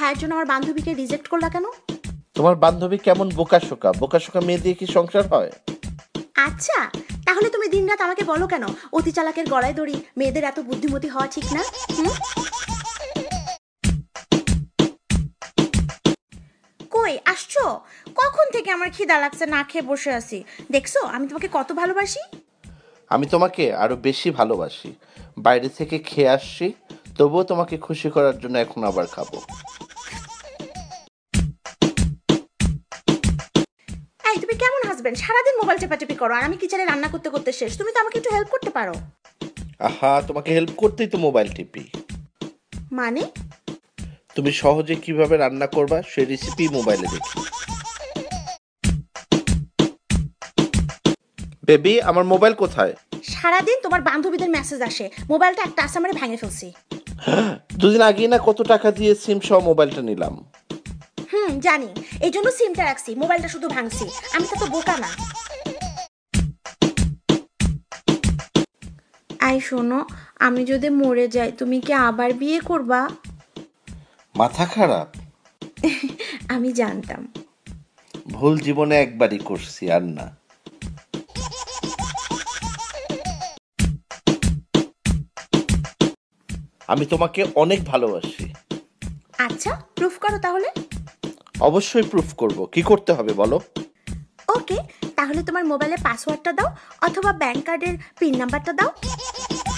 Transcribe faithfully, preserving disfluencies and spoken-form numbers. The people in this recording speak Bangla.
ভাইয়ের জন্য আমার বান্ধবীকে রিজেক্ট করলা কেন? তোমার বান্ধবী কেমন বোকাশোকা? বোকাশোকা মেয়ে দিয়ে কি সংসার হয়? আচ্ছা, তাহলে তুমি দিনরাত আমাকে বলো কেন অতি চালাকের গলায় দড়ি, মেয়েদের এত বুদ্ধিমতী হওয়া ঠিক না? হুম? কই আসছো? কখন থেকে আমার খিদা লাগছে, না খেয়ে বসে আছি। দেখছো আমি তোমাকে কত ভালোবাসি। আমি তোমাকে আরো বেশি ভালোবাসি। বাইরে থেকে খেয়ে আসছি, তবুও তোমাকে খুশি করার জন্য এখন আবার খাবো। এই তুমি কেমন হাজবেন্ড, সারাদিন মোবাইল টেপাটেপি করো আর আমি কিচেনে রান্না করতে করতে শেষ। তুমি তো আমাকে একটু হেল্প করতে পারো। আহা, তোমাকে হেল্প করতেই তো মোবাইল টিপি। মানে? তুমি সহজে কিভাবে রান্না করবা সেই রেসিপি মোবাইলে দেখি। বেবি, আমার মোবাইল কোথায়? সারাদিন তোমার বান্ধবীদের মেসেজ আসে, মোবাইলটা একটা আসামারে ভেঙে ফেলছি। দুদিন আগেই না কত টাকা দিয়ে সিম সহ মোবাইলটা নিলাম। হুম জানি, এই জন্য সিমটা রাখছি, মোবাইলটা শুধু ভাঙছি। আমি তো তো বোকা না। আই শোনো, আমি যদি মরে যাই তুমি কি আবার বিয়ে করবা? মাথা খারাপ? আমি জানতাম। ভুল জীবনে একবারই করছি, আর না। আমি তোমাকে অনেক ভালোবাসি। আচ্ছা, প্রুফ করো তাহলে। অবশ্যই প্রুফ করব। কি করতে হবে বলো? ওকে, তাহলে তোমার মোবাইলের পাসওয়ার্ডটা দাও, অথবা ব্যাংক কার্ডের পিন নাম্বারটা দাও।